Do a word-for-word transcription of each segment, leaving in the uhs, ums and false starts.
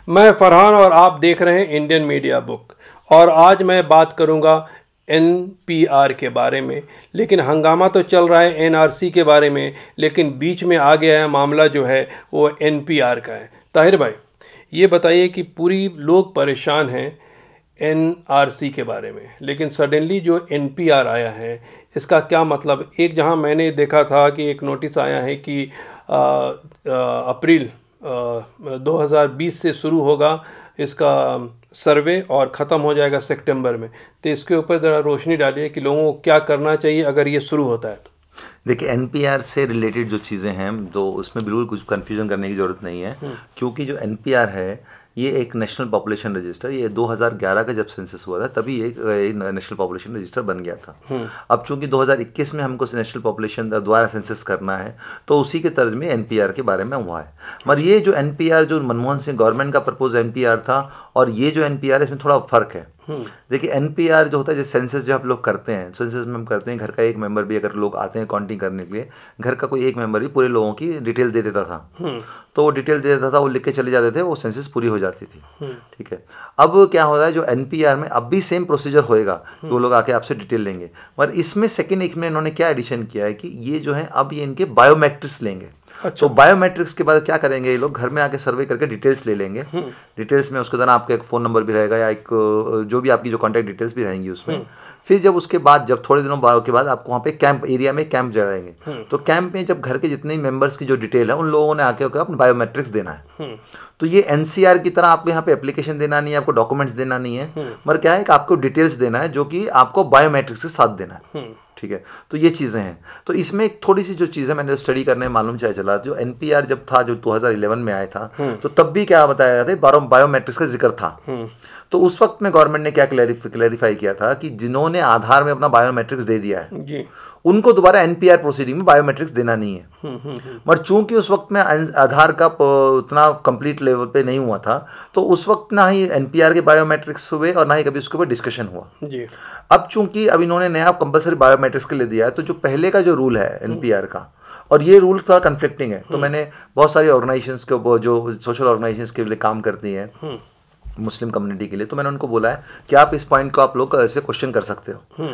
मैं फरहान और आप देख रहे हैं इंडियन मीडिया बुक। और आज मैं बात करूंगा एन पी आर के बारे में। लेकिन हंगामा तो चल रहा है एन आर सी के बारे में, लेकिन बीच में आ गया है मामला जो है वो एन पी आर का है। ताहिर भाई, ये बताइए कि पूरी लोग परेशान हैं एन आर सी के बारे में, लेकिन सडनली जो एन पी आर आया है इसका क्या मतलब। एक जहां मैंने देखा था कि एक नोटिस आया है कि आ, आ, अप्रैल दो हज़ार बीस से शुरू होगा इसका सर्वे और ख़त्म हो जाएगा सितंबर में। तो इसके ऊपर ज़रा रोशनी डालिए कि लोगों को क्या करना चाहिए अगर ये शुरू होता है तो। देखिए, एन पी आर से रिलेटेड जो चीज़ें हैं तो उसमें बिल्कुल कुछ कन्फ्यूजन करने की ज़रूरत नहीं है, क्योंकि जो एन पी आर है ये एक नेशनल पॉपुलेशन रजिस्टर, ये दो हज़ार ग्यारह का जब सेंसस हुआ था तभी एक नेशनल पॉपुलेशन रजिस्टर बन गया था। अब चूंकि दो हज़ार इक्कीस में हमको नेशनल पॉपुलेशन द्वारा सेंसस करना है तो उसी के तर्ज में एन पी आर के बारे में हुआ है। मगर ये जो एन पी आर जो मनमोहन सिंह गवर्नमेंट का प्रपोज एन पी आर था और ये जो एन पी आर है इसमें थोड़ा फ़र्क है। देखिए, एन पी आर जो होता है, जैसे सेंसस जो आप लोग करते हैं, सेंसस में हम करते हैं घर का एक मेंबर भी अगर लोग आते हैं काउंटिंग करने के लिए, घर का कोई एक मेंबर भी पूरे लोगों की डिटेल दे देता था। तो वो डिटेल दे देता था, वो लिख के चले जाते थे, वो सेंसस पूरी हो जाती थी। ठीक है, अब क्या हो रहा है, जो एन पी आर में अब भी सेम प्रोसीजर होएगा, वो लोग आके आपसे डिटेल लेंगे, मगर इसमें सेकेंड एक में इन्होंने क्या एडिशन किया है कि ये जो है अब ये इनके बायोमेट्रिक्स लेंगे। अच्छा। तो बायोमेट्रिक्स के बाद क्या करेंगे, ये लोग घर में आके सर्वे करके डिटेल्स ले लेंगे। डिटेल्स में उसके दौरान आपका एक फ़ोन नंबर भी रहेगा या एक जो भी आपकी जो कॉन्टैक्ट डिटेल्स भी रहेंगी उसमें। फिर जब उसके बाद जब थोड़े दिनों बाद के बाद आपको वहाँ पे कैंप एरिया में कैंप जाएंगे, तो कैंप में जब घर के जितने मेंबर्स की जो डिटेल है उन लोगों ने आके अपने बायोमेट्रिक्स देना है। तो ये एन सी आर की तरह आपको यहाँ पे एप्लीकेशन देना नहीं है, आपको डॉक्यूमेंट्स देना नहीं है, मगर क्या है कि आपको डिटेल्स देना है जो कि आपको बायोमेट्रिक्स के साथ देना है। ठीक है, तो ये चीज़ें हैं। तो इसमें एक थोड़ी सी जो चीज़ें मैंने स्टडी करने में मालूम चाहे चला, जो एन पी आर जब था, जो दो हज़ार ग्यारह में आया था, तो तब भी क्या बताया गया था, बायोमेट्रिक्स का जिक्र था। तो उस वक्त में गवर्नमेंट ने क्या क्लैरिफाई किया था कि जिन्होंने आधार में अपना बायोमेट्रिक्स दे दिया है जी, उनको दोबारा एन पी आर प्रोसीडिंग में बायोमेट्रिक्स देना नहीं है। मगर चूंकि उस वक्त में आधार का उतना कंप्लीट लेवल पे नहीं हुआ था, तो उस वक्त ना ही एन पी आर के बायोमेट्रिक्स हुए और ना ही कभी उसके ऊपर डिस्कशन हुआ जी। अब चूंकि अब इन्होंने नया कंपलसरी बायोमेट्रिक्स के लिए दिया है, तो जो पहले का जो रूल है एन पी आर का और ये रूल थोड़ा कन्फ्लिक्टिंग है। तो मैंने बहुत सारी ऑर्गेनाइजेशंस के जो सोशल ऑर्गेनाइजेशंस के लिए काम करती हैं मुस्लिम कम्युनिटी के लिए, तो मैंने उनको बोला है कि आप इस पॉइंट को आप लोग ऐसे क्वेश्चन कर सकते हो।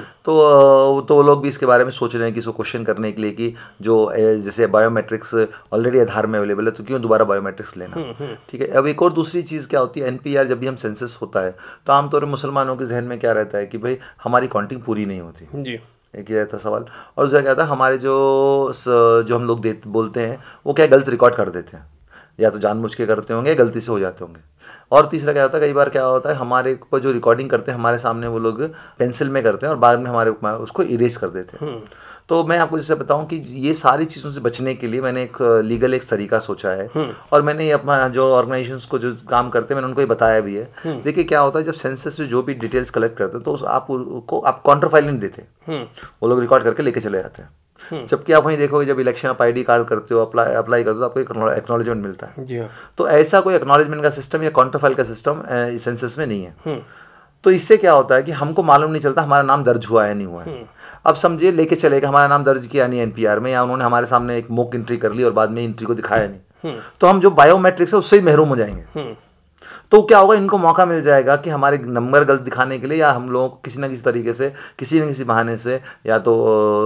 तो तो वो लोग भी इसके बारे में सोच रहे हैं कि इसको क्वेश्चन करने के लिए कि जो जैसे बायोमेट्रिक्स ऑलरेडी आधार में अवेलेबल है तो क्यों दोबारा बायोमेट्रिक्स लेना। ठीक है, अब एक और दूसरी चीज़ क्या होती है, एन पी आर जब भी हम सेंसस होता है तो आमतौर पर मुसलमानों के जहन में क्या रहता है कि भाई हमारी काउंटिंग पूरी नहीं होती जी, एक ही रहता सवाल। और दूसरा क्या था, हमारे जो जो हम लोग दे बोलते हैं वो क्या गलत रिकॉर्ड कर देते हैं, या तो जानबूझ के करते होंगे, गलती से हो जाते होंगे। और तीसरा क्या होता है, कई बार क्या होता है हमारे ऊपर जो रिकॉर्डिंग करते हैं हमारे सामने वो लोग पेंसिल में करते हैं और बाद में हमारे उसको इरेज कर देते हैं। तो मैं आपको जैसे बताऊं कि ये सारी चीज़ों से बचने के लिए मैंने एक लीगल एक तरीका सोचा है और मैंने अपना जो ऑर्गेनाइजेशंस को जो काम करते हैं मैंने उनको ये बताया भी है। देखिए क्या होता है, जब सेंसस से जो भी डिटेल्स कलेक्ट करते हैं तो आपको आप काउंटरफाइल नहीं देते, वो लोग रिकॉर्ड करके लेके चले जाते हैं। जबकि आप वहीं देखोगे जब इलेक्शन आप आई डी कार्ड करते हो, अप्लाई अप्लाई करते हो, तो आपको एक एक्नॉलेजमेंट मिलता है जी। तो ऐसा कोई एक्नॉलेजमेंट का सिस्टम या काउंटरफाइल का सिस्टम सेंसस में नहीं है। तो इससे क्या होता है कि हमको मालूम नहीं चलता हमारा नाम दर्ज हुआ है नहीं हुआ है। अब समझिए लेके चले गए, हमारा नाम दर्ज किया नहीं एन पी आर में, या उन्होंने हमारे सामने एक मॉक एंट्री कर ली और बाद में एंट्री को दिखाया नहीं, तो हम जो बायोमेट्रिक्स है उससे ही महरूम हो जाएंगे। तो क्या होगा, इनको मौका मिल जाएगा कि हमारे नंबर गलत दिखाने के लिए, या हम लोग किसी ना किसी तरीके से किसी न किसी बहाने से, या तो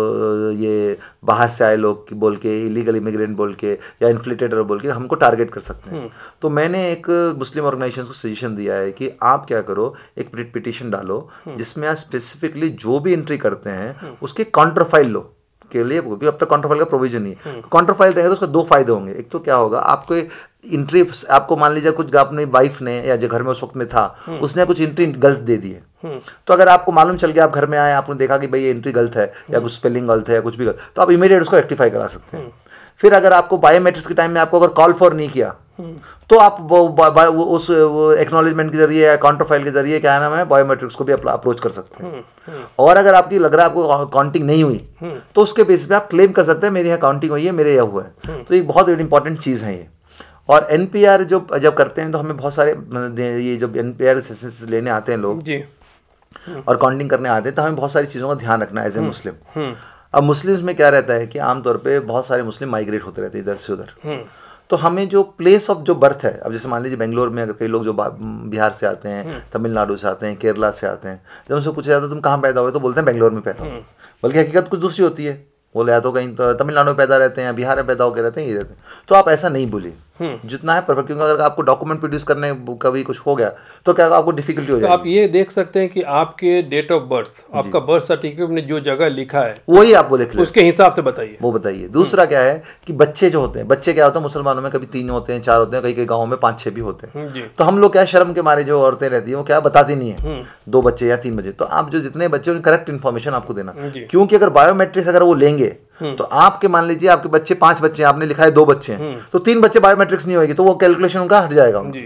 ये बाहर से आए लोग बोल के, इलीगल इमिग्रेंट बोल के, या इन्फ्लेटेड बोल के हमको टारगेट कर सकते हैं। तो मैंने एक मुस्लिम ऑर्गेनाइजेशन को सजेशन दिया है कि आप क्या करो, एक पिटीशन डालो जिसमें आप स्पेसिफिकली जो भी एंट्री करते हैं उसके काउंटरफाइल लो के लिए, क्योंकि अब तक काउंटरफाइल का प्रोविजन नहीं है। काउंटरफाइल देंगे तो उसका दो फायदे होंगे। एक तो क्या होगा, आपको एंट्री आपको मान लीजिए कुछ अपनी वाइफ ने या जो घर में उस वक्त में था उसने कुछ एंट्री गलत दे दी है, तो अगर आपको मालूम चल गया, आप घर में आए, आपने देखा कि भाई ये एंट्री गलत है या कुछ स्पेलिंग गलत है या कुछ भी गलत, तो आप इमीडिएट उसको रेक्टिफाई करा सकते हैं। फिर अगर आपको बायोमेट्रिक्स के टाइम में आपको अगर कॉल फॉर नहीं किया तो आप वो, वो, उस एक्नॉलेजमेंट के जरिए या काउंटरफाइल के जरिए क्या नाम है बायोमेट्रिक्स को भी अप्रोच कर सकते हैं। और अगर आपकी लग रहा है आपको काउंटिंग नहीं हुई तो उसके बेसिस पे आप क्लेम कर सकते हैं मेरी यहाँ काउंटिंग हुई है, मेरे यहाँ हुआ है। तो एक बहुत इंपॉर्टेंट चीज़ है ये। और एन पी आर जो जब करते हैं तो हमें बहुत सारे ये जब एन पी आर लेने आते हैं लोग जी और काउंटिंग करने आते हैं तो हमें बहुत सारी चीज़ों का ध्यान रखना है एज ए मुस्लिम। अब मुस्लिम्स में क्या रहता है कि आमतौर पे बहुत सारे मुस्लिम माइग्रेट होते रहते हैं इधर से उधर, तो हमें जो प्लेस ऑफ जो बर्थ है, अब जैसे मान लीजिए बेंगलोर में अगर कई लोग जो बिहार से आते हैं, तमिलनाडु से आते हैं, केरला से आते हैं, जब उनसे पूछा जाता है तुम कहाँ पैदा हुए तो बोलते हैं बेंगलोर में पैदा हुए, बल्कि हकीकत कुछ दूसरी होती है, बोले या तो कहीं तो तमिलनाडु में पैदा रहते हैं, बिहार में पैदा होकर रहते हैं, ये रहते हैं। तो आप ऐसा नहीं बोलिए, जितना है परफेक्ट, क्योंकि अगर आपको डॉक्यूमेंट प्रोड्यूस करने कभी कुछ हो गया तो क्या आपको डिफिकल्टी हो तो जाएगी। आप ये देख सकते हैं कि आपके डेट ऑफ बर्थ, आपका बर्थ सर्टिफिकेट में जो जगह लिखा है वही आपको लिख, उसके हिसाब से बताइए, वो बताइए। दूसरा क्या है कि बच्चे जो होते हैं, बच्चे क्या होते हैं मुसलमानों में कभी तीन होते हैं, चार होते हैं, कई कई गाँव में पाँच छः भी होते हैं। तो हम लोग क्या शर्म के मारे जो औरतें रहती हैं वो क्या बताती नहीं है दो बच्चे या तीन बच्चे। तो आप जो जितने बच्चे उनकी करेक्ट इन्फॉर्मेशन आपको देना, क्योंकि अगर बायोमेट्रिक्स अगर वो लेंगे तो आपके मान लीजिए आपके बच्चे पांच बच्चे हैं, आपने लिखा है दो बच्चे हैं, तो तीन बच्चे बायोमेट्रिक्स नहीं होगी तो वो कैलकुलेशन उनका हट जाएगा उनका।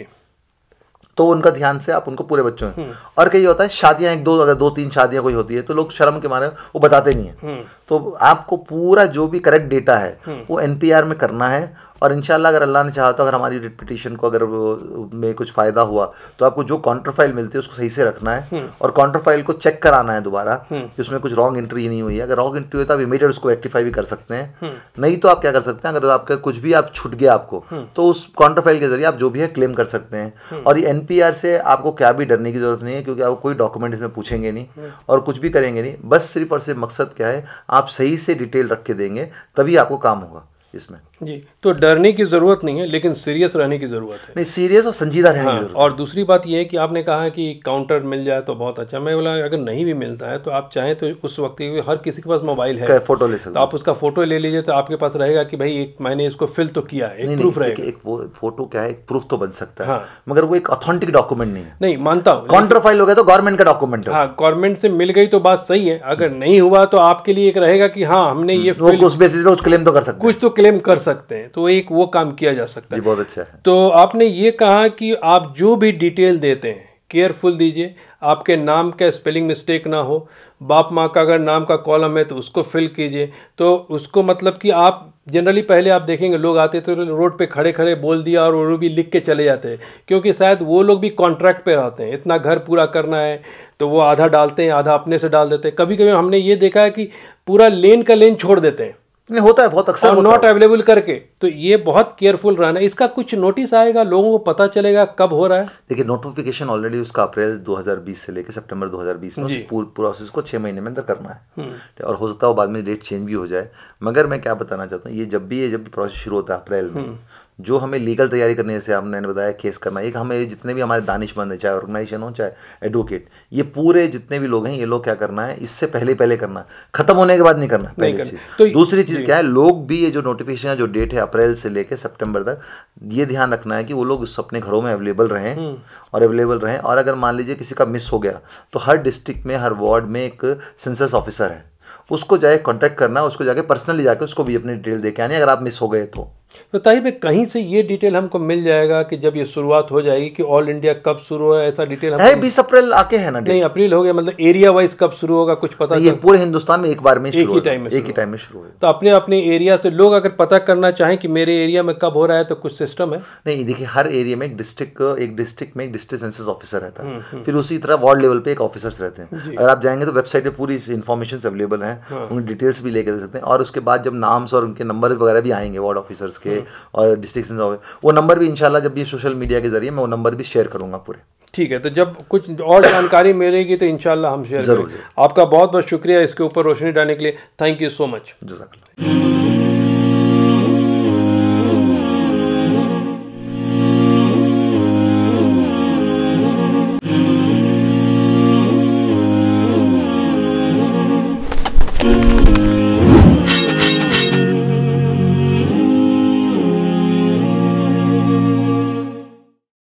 तो उनका ध्यान से आप उनको पूरे बच्चों में। और कई होता है शादियां एक दो, अगर दो तीन शादियां कोई होती है तो लोग शर्म के मारे वो बताते नहीं है। तो आपको पूरा जो भी करेक्ट डेटा है वो एनपीआर में करना है, और इंशाल्लाह अगर अल्लाह ने चाहा तो अगर हमारी पिटीशन को अगर में कुछ फ़ायदा हुआ तो आपको जो काउंटर फाइल मिलती है उसको सही से रखना है, और काउंटर फाइल को चेक कराना है दोबारा कि उसमें कुछ रॉन्ग एंट्री नहीं हुई है। अगर रॉन्ग एंट्री हुई तो आप इमीडिएट उसको रेक्टिफाई भी कर सकते हैं, नहीं तो आप क्या कर सकते हैं, अगर आपका कुछ भी आप छूट गया आपको तो उस काउंटर फाइल के जरिए आप जो भी है क्लेम कर सकते हैं। और ये एनपीआर से आपको क्या भी डरने की जरूरत नहीं है, क्योंकि आपको कोई डॉक्यूमेंट इसमें पूछेंगे नहीं और कुछ भी करेंगे नहीं, बस सिर्फ और सिर्फ मकसद क्या है, आप सही से डिटेल रख के देंगे तभी आपको काम होगा इसमें। जी, तो डरने की ज़रूरत नहीं है, लेकिन सीरियस रहने की ज़रूरत है। नहीं, सीरियस और संजीदा रहने हाँ, की ज़रूरत है। और दूसरी बात ये है कि आपने कहा है कि काउंटर मिल जाए तो बहुत अच्छा। मैं बोला अगर नहीं भी मिलता है तो आप चाहें तो उस वक्त हर किसी के पास मोबाइल है, फोटो ले सकते, तो आप उसका फोटो ले लीजिए, तो आपके पास रहेगा कि भाई एक मैंने इसको फिल तो किया है, एक प्रूफ रहेगा। एक वो फोटो क्या है, एक प्रूफ तो बन सकता है, मगर वो एक ऑथेंटिक डॉक्यूमेंट नहीं है। नहीं मानता हूँ, काउंटर फाइल हो गया तो गवर्नमेंट का डॉक्यूमेंट है। हाँ, गवर्नमेंट से मिल गई तो बात सही है, अगर नहीं हुआ तो आपके लिए एक रहेगा कि हाँ हमने ये उस बेसिस पे कुछ क्लेम तो कर सकते हैं, कुछ तो क्लेम कर सकते हैं, तो एक वो काम किया जा सकता है। बहुत अच्छा है। तो आपने ये कहा कि आप जो भी डिटेल देते हैं केयरफुल दीजिए, आपके नाम का स्पेलिंग मिस्टेक ना हो, बाप माँ का अगर नाम का कॉलम है तो उसको फिल कीजिए। तो उसको मतलब कि आप जनरली पहले आप देखेंगे लोग आते तो रोड पे खड़े खड़े बोल दिया और वो भी लिख के चले जाते हैं, क्योंकि शायद वो लोग भी कॉन्ट्रैक्ट पे रहते हैं, इतना घर पूरा करना है तो वो आधा डालते हैं, आधा अपने से डाल देते हैं। कभी कभी हमने ये देखा है कि पूरा लेन का लेन छोड़ देते हैं, नहीं होता है बहुत अक्सर, और नॉट अवेलेबल करके। तो ये बहुत केयरफुल रहना। इसका कुछ नोटिस आएगा, लोगों को पता चलेगा कब हो रहा है? देखिए नोटिफिकेशन ऑलरेडी उसका अप्रैल दो हज़ार बीस से लेकर सितंबर दो हज़ार बीस में उस पूरे प्रोसेस को छः महीने में अंदर करना है, और हो सकता है बाद में डेट चेंज भी हो जाए। मगर मैं क्या बताना चाहता हूँ, ये जब भी ये जब भी प्रोसेस शुरू होता है अप्रैल में, जो हमें लीगल तैयारी करने से आपने बताया केस करना, एक हमें जितने भी हमारे दानिशमंद है, चाहे ऑर्गेनाइजेशन हो चाहे एडवोकेट, ये पूरे जितने भी लोग हैं ये लोग क्या करना है, इससे पहले पहले करना है, खत्म होने के बाद नहीं करना, पहली चीज। तो दूसरी चीज क्या है, लोग भी ये जो नोटिफिकेशन है जो डेट है अप्रैल से लेकर सितंबर तक, ये ध्यान रखना है कि वो लोग अपने घरों में अवेलेबल रहें और अवेलेबल रहें। और अगर मान लीजिए किसी का मिस हो गया तो हर डिस्ट्रिक्ट में हर वार्ड में एक सेंसस ऑफिसर है, उसको जाके कांटेक्ट करना, उसको जाके पर्सनली जाके उसको भी अपनी डिटेल दे के आनी अगर आप मिस हो गए तो। तो ताहिब कहीं से ये डिटेल हमको मिल जाएगा कि जब ये शुरुआत हो जाएगी कि ऑल इंडिया कब शुरू है, ऐसा डिटेल है बीस अप्रैल आके है ना? नहीं, अप्रैल हो गया, मतलब एरिया वाइज कब शुरू होगा कुछ पता? ये पूरे हिंदुस्तान में एक बार में एक ही टाइम में एक ही टाइम में शुरू हो। तो अपने अपने एरिया से लोग अगर पता करना चाहें कि मेरे एरिया में कब हो रहा है तो कुछ सिस्टम है? नहीं, देखिए हर एरिया में एक डिस्ट्रिक्ट एक डिस्ट्रिक्ट में एक डिस्ट्रिक्ट सेंसस ऑफिसर रहता है, फिर उसी तरह वार्ड लेवल पे एक ऑफिसर्स रहते हैं। अगर आप जाएंगे तो वेबसाइट पे पूरी इन्फॉर्मेशन अवेलेबल है, उनकी डिटेल्स भी लेके दे सकते हैं। और उसके बाद जब नाम्स और उनके नंबर वगैरह भी आएंगे वार्ड ऑफिसर्स के और डिस्ट्रिक्ट सेंसस, वो नंबर भी इंशाल्लाह जब भी सोशल मीडिया के जरिए मैं वो नंबर भी शेयर करूंगा पूरे। ठीक है, तो जब कुछ और जानकारी मिलेगी तो इंशाल्लाह हम शेयर करेंगे। आपका बहुत बहुत शुक्रिया इसके ऊपर रोशनी डालने के लिए। Thank you so much. जज़ाकल्लाह।